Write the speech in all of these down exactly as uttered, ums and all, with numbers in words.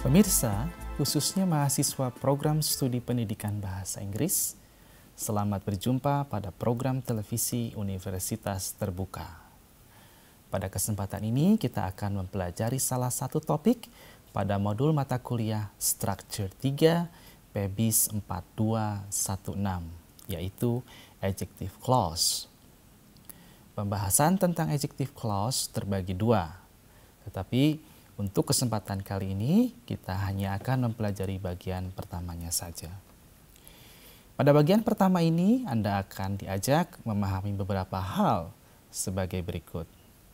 Pemirsa, khususnya mahasiswa program studi pendidikan bahasa Inggris, selamat berjumpa pada program televisi Universitas Terbuka. Pada kesempatan ini kita akan mempelajari salah satu topik pada modul mata kuliah Structure tiga P B I S empat dua satu enam, yaitu Adjective Clause. Pembahasan tentang Adjective Clause terbagi dua, tetapi untuk kesempatan kali ini, kita hanya akan mempelajari bagian pertamanya saja. Pada bagian pertama ini, Anda akan diajak memahami beberapa hal sebagai berikut.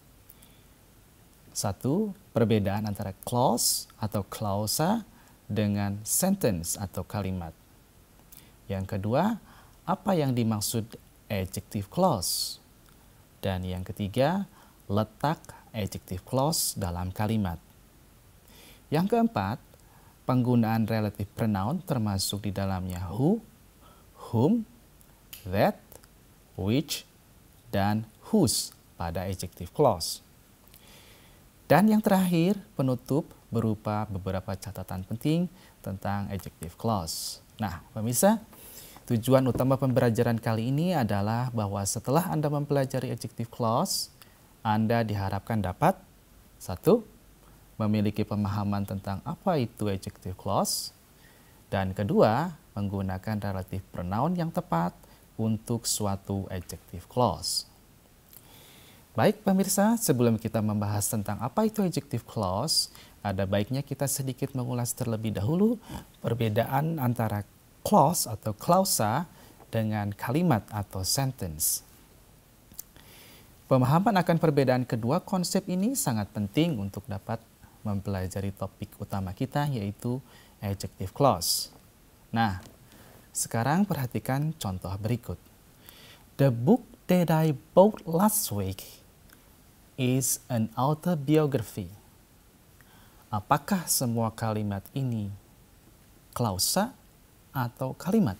Satu, perbedaan antara clause atau klausa dengan sentence atau kalimat. Yang kedua, apa yang dimaksud adjective clause. Dan yang ketiga, letak adjective clause dalam kalimat. Yang keempat, penggunaan relative pronoun termasuk di dalamnya who, whom, that, which, dan whose pada adjective clause. Dan yang terakhir, penutup berupa beberapa catatan penting tentang adjective clause. Nah, pemirsa, tujuan utama pembelajaran kali ini adalah bahwa setelah Anda mempelajari adjective clause, Anda diharapkan dapat satu, memiliki pemahaman tentang apa itu adjective clause, dan kedua, menggunakan relative pronoun yang tepat untuk suatu adjective clause. Baik pemirsa, sebelum kita membahas tentang apa itu adjective clause, ada baiknya kita sedikit mengulas terlebih dahulu perbedaan antara clause atau klausa dengan kalimat atau sentence. Pemahaman akan perbedaan kedua konsep ini sangat penting untuk dapat mempelajari topik utama kita, yaitu adjective clause. Nah, sekarang perhatikan contoh berikut. The book that I bought last week is an autobiography. Apakah semua kalimat ini klausa atau kalimat?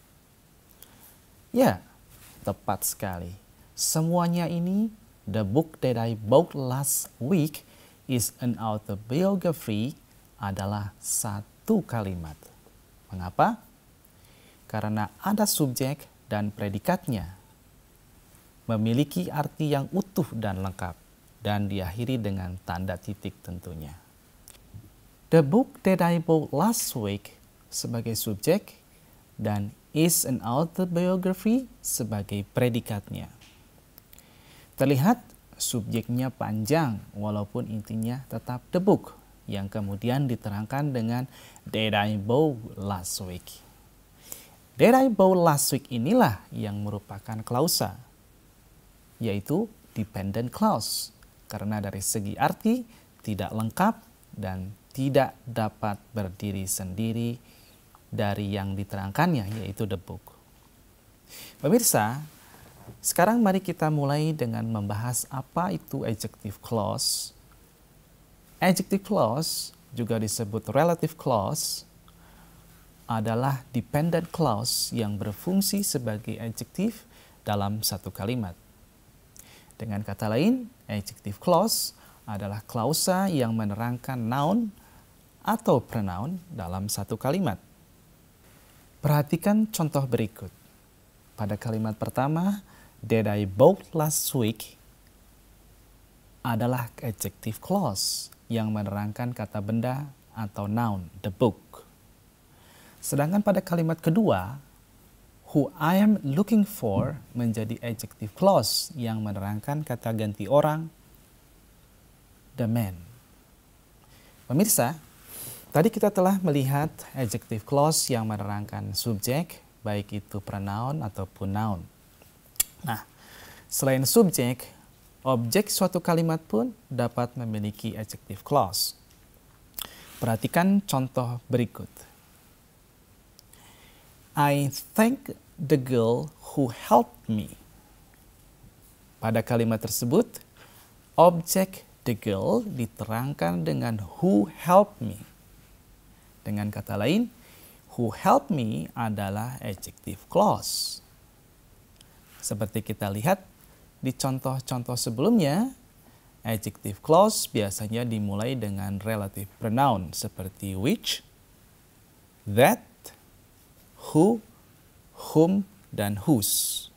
Ya, tepat sekali. Semuanya ini, the book that I bought last week is an autobiography adalah satu kalimat. Mengapa? Karena ada subjek dan predikatnya. Memiliki arti yang utuh dan lengkap dan diakhiri dengan tanda titik tentunya. The book that I bought last week sebagai subjek dan is an autobiography sebagai predikatnya. Terlihat subjeknya panjang walaupun intinya tetap the book yang kemudian diterangkan dengan that I bought last week. That I bought last week inilah yang merupakan klausa, yaitu dependent clause, karena dari segi arti tidak lengkap dan tidak dapat berdiri sendiri dari yang diterangkannya, yaitu the book. Pemirsa, sekarang mari kita mulai dengan membahas apa itu adjective clause. Adjective clause, juga disebut relative clause, adalah dependent clause yang berfungsi sebagai adjektif dalam satu kalimat. Dengan kata lain, adjective clause adalah klausa yang menerangkan noun atau pronoun dalam satu kalimat. Perhatikan contoh berikut. Pada kalimat pertama, that I bought last week adalah adjective clause yang menerangkan kata benda atau noun, the book. Sedangkan pada kalimat kedua, who I am looking for menjadi adjective clause yang menerangkan kata ganti orang, the man. Pemirsa, tadi kita telah melihat adjective clause yang menerangkan subjek, baik itu pronoun ataupun noun. Nah, selain subjek, objek suatu kalimat pun dapat memiliki adjective clause. Perhatikan contoh berikut. I thank the girl who helped me. Pada kalimat tersebut, objek the girl diterangkan dengan who helped me. Dengan kata lain, who helped me adalah adjective clause. Seperti kita lihat di contoh-contoh sebelumnya, Adjective clause biasanya dimulai dengan relative pronoun seperti which, that, who, whom, dan whose,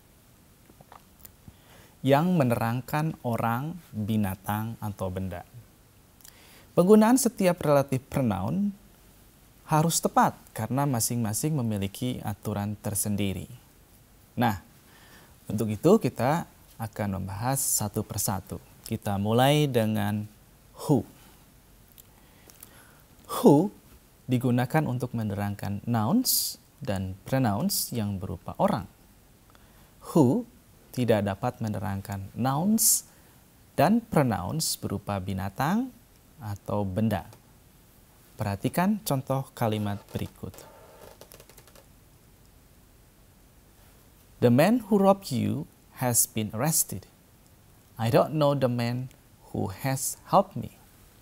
yang menerangkan orang, binatang, atau benda. Penggunaan setiap relative pronoun harus tepat karena masing-masing memiliki aturan tersendiri. Nah, untuk itu kita akan membahas satu persatu. Kita mulai dengan who. Who digunakan untuk menerangkan nouns dan pronouns yang berupa orang. Who tidak dapat menerangkan nouns dan pronouns berupa binatang atau benda. Perhatikan contoh kalimat berikut. The man who robbed you has been arrested. I don't know the man who has helped me.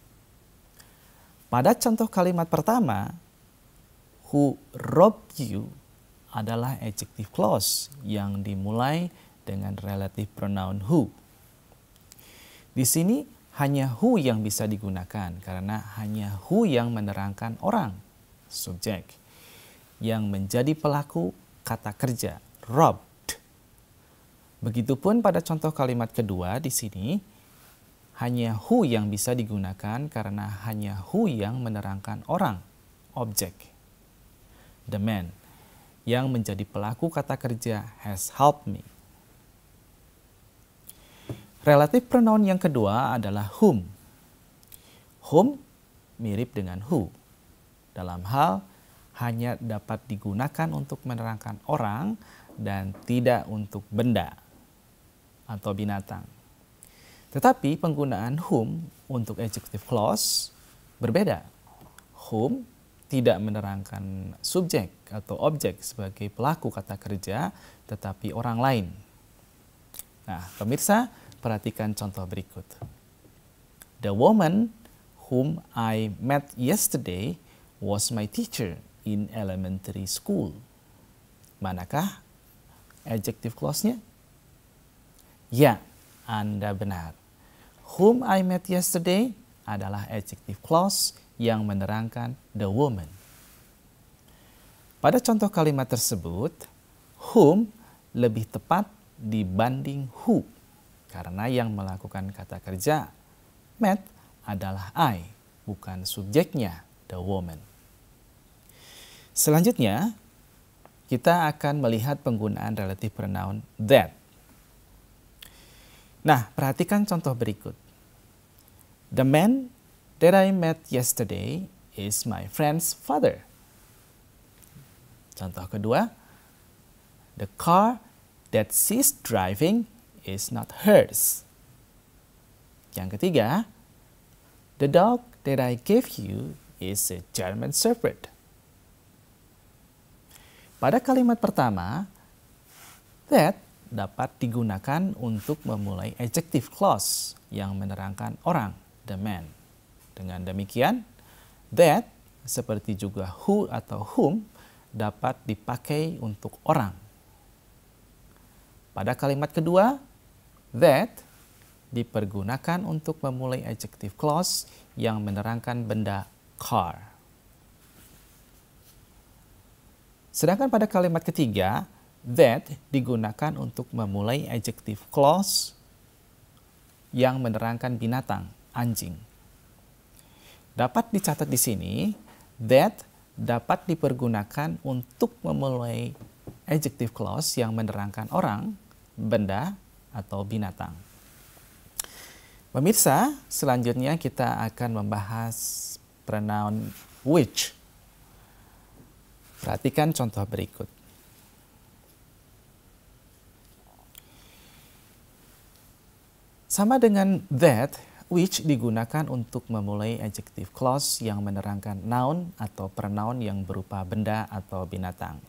Pada contoh kalimat pertama, who robbed you adalah adjective clause yang dimulai dengan relative pronoun who. Di sini hanya who yang bisa digunakan karena hanya who yang menerangkan orang, subjek, yang menjadi pelaku kata kerja, robbed. Begitupun pada contoh kalimat kedua di sini, hanya who yang bisa digunakan karena hanya who yang menerangkan orang, objek. The man, yang menjadi pelaku kata kerja has helped me. Relative pronoun yang kedua adalah whom. Whom mirip dengan who. Dalam hal hanya dapat digunakan untuk menerangkan orang dan tidak untuk benda atau binatang. Tetapi penggunaan whom untuk adjective clause berbeda. Whom tidak menerangkan subjek atau objek sebagai pelaku kata kerja, tetapi orang lain. Nah, pemirsa, perhatikan contoh berikut. The woman whom I met yesterday was my teacher in elementary school. Manakah adjective clause-nya? Ya, Anda benar. Whom I met yesterday adalah adjective clause yang menerangkan the woman. Pada contoh kalimat tersebut, whom lebih tepat dibanding who, karena yang melakukan kata kerja met adalah I, bukan subjeknya, the woman. Selanjutnya, kita akan melihat penggunaan relative pronoun that. Nah, perhatikan contoh berikut. The man that I met yesterday is my friend's father. Contoh kedua, the car that she's driving is not hers. Yang ketiga, the dog that I gave you is a German Shepherd. Pada kalimat pertama, that dapat digunakan untuk memulai adjective clause yang menerangkan orang, the man. Dengan demikian, that seperti juga who atau whom dapat dipakai untuk orang. Pada kalimat kedua, that dipergunakan untuk memulai adjective clause yang menerangkan benda car. Sedangkan pada kalimat ketiga, that digunakan untuk memulai adjective clause yang menerangkan binatang, anjing. Dapat dicatat di sini, that dapat dipergunakan untuk memulai adjective clause yang menerangkan orang, benda, atau binatang. Pemirsa, selanjutnya kita akan membahas pronoun which. Perhatikan contoh berikut. Sama dengan that, which digunakan untuk memulai adjective clause yang menerangkan noun atau pronoun yang berupa benda atau binatang.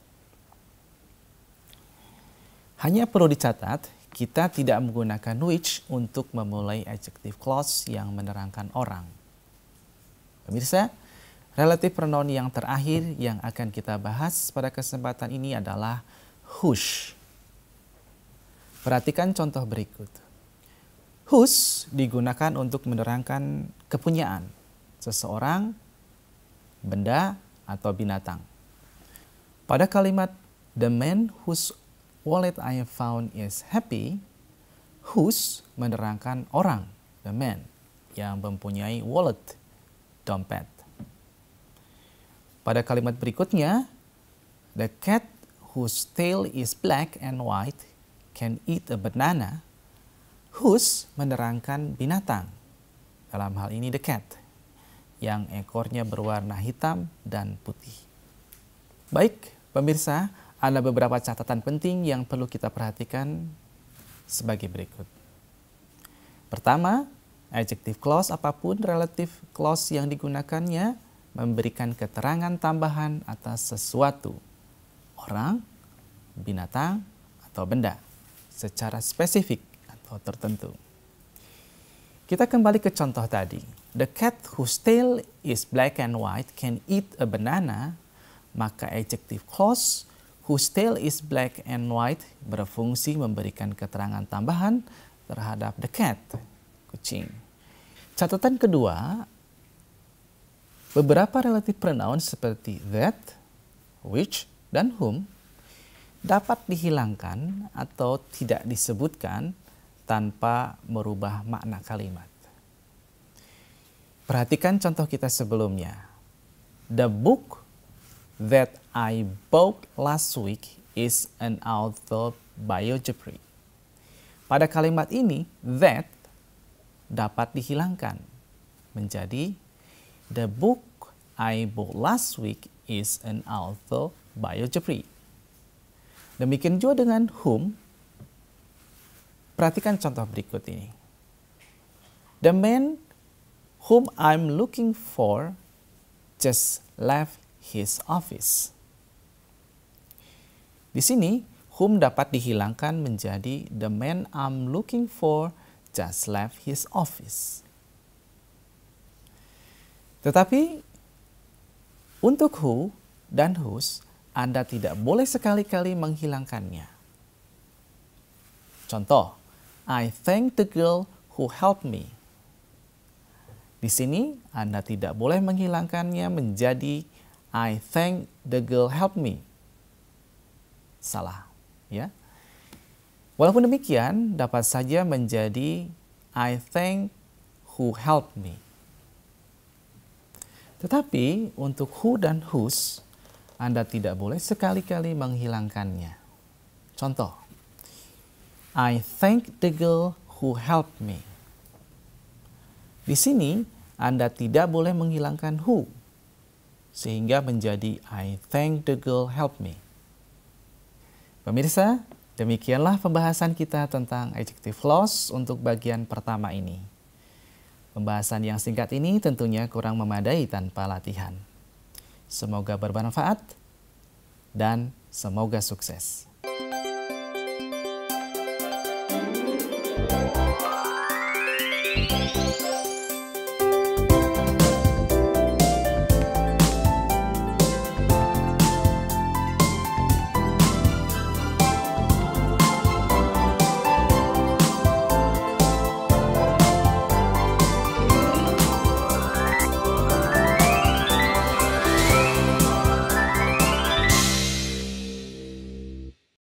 Hanya perlu dicatat, kita tidak menggunakan which untuk memulai adjective clause yang menerangkan orang. Pemirsa, relative pronoun yang terakhir yang akan kita bahas pada kesempatan ini adalah whose. Perhatikan contoh berikut. Whose digunakan untuk menerangkan kepunyaan seseorang, benda, atau binatang. Pada kalimat the man whose wallet I have found is happy, whose menerangkan orang, the man, yang mempunyai wallet, dompet. Pada kalimat berikutnya, the cat whose tail is black and white can eat a banana, whose menerangkan binatang, dalam hal ini the cat, yang ekornya berwarna hitam dan putih. Baik, pemirsa, ada beberapa catatan penting yang perlu kita perhatikan sebagai berikut. Pertama, adjective clause apapun relative clause yang digunakannya memberikan keterangan tambahan atas sesuatu, orang, binatang, atau benda, secara spesifik atau tertentu. Kita kembali ke contoh tadi. The cat whose tail is black and white can eat a banana, maka adjective clause whose tail is black and white berfungsi memberikan keterangan tambahan terhadap the cat, kucing. Catatan kedua, beberapa relative pronoun seperti that, which, dan whom dapat dihilangkan atau tidak disebutkan tanpa merubah makna kalimat. Perhatikan contoh kita sebelumnya. The book that I bought last week is an autobiography. Pada kalimat ini, that dapat dihilangkan menjadi the book I bought last week is an autobiography. Demikian juga dengan whom. Perhatikan contoh berikut ini. The man whom I'm looking for just left his office. Di sini, whom dapat dihilangkan menjadi the man I'm looking for just left his office. Tetapi, untuk who dan whose, Anda tidak boleh sekali-kali menghilangkannya. Contoh, I thank the girl who helped me. Di sini, Anda tidak boleh menghilangkannya menjadi I thank the girl helped me. Salah, ya. Walaupun demikian, dapat saja menjadi I thank who helped me. Tetapi untuk who dan whose, Anda tidak boleh sekali-kali menghilangkannya. Contoh, I thank the girl who helped me. Di sini, Anda tidak boleh menghilangkan who, sehingga menjadi I thank the girl helped me. Pemirsa, demikianlah pembahasan kita tentang adjective clause untuk bagian pertama ini. Pembahasan yang singkat ini tentunya kurang memadai tanpa latihan. Semoga bermanfaat dan semoga sukses.